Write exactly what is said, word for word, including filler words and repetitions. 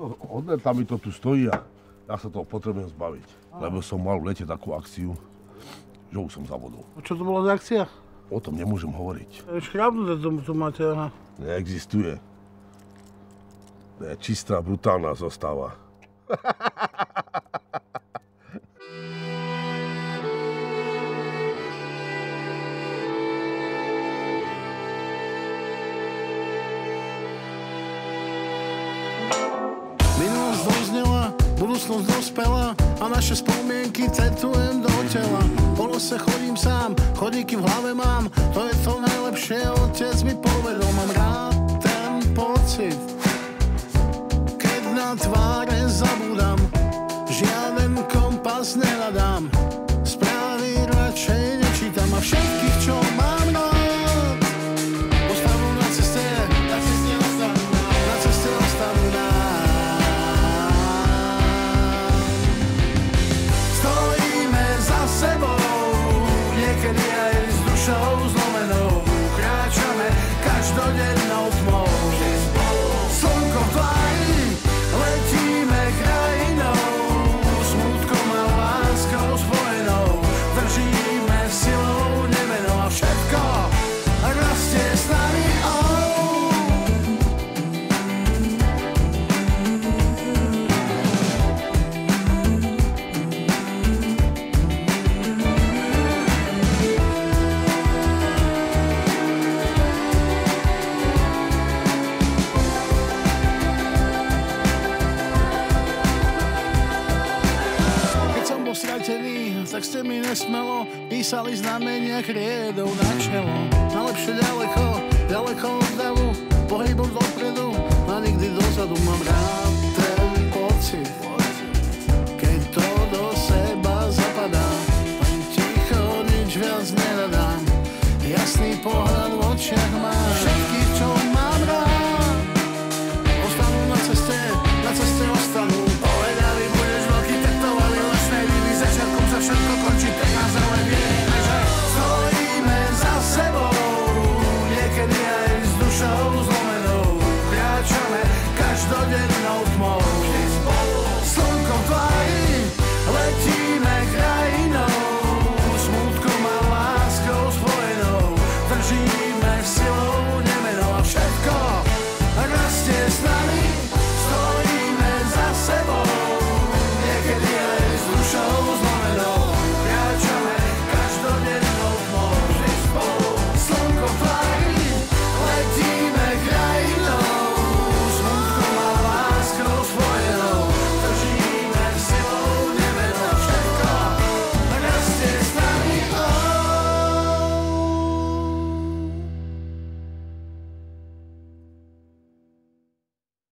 Odletá mi to tu stojí a ja sa toho potrebujem zbaviť. Lebo som mal v lete takú akciu, že už som zavodol. A čo to bola za akcia? O tom nemôžem hovoriť. Škrábnuté to tu máte, aha. Neexistuje. To je čistá, brutálna zostava. Minulosť doznela, budúcnosť dospela a naše spomienky tetujem do tela. Po lese chodím sám, chodíky v hlave mám, to je to najlepšie, otec mi povedal. Mám rád ten pocit, keď na tváre zabúdam, žiaden kompas nehľadám, správy radšej nečítam a všetkých, čo mám rád, ostanú na ceste, na ceste ostanú nám, na ceste ostanú nám. Stojíme za sebou, niekedy aj s dušou zlomenou, kráčame každodennou tmou. Slnko v tvári, letíme krajinou, smutkom a láskou spojenou, držíme silou nemenou a všetko rastie s nami. Tak ste mi nesmelo písali znamenia kriedov na čelo. Najlepšie ďaleko, ďaleko od davu, pohybom